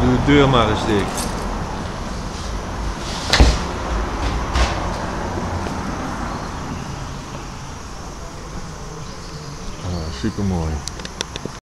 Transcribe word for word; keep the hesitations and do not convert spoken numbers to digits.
doe de deur maar eens dicht. Oh, super mooi.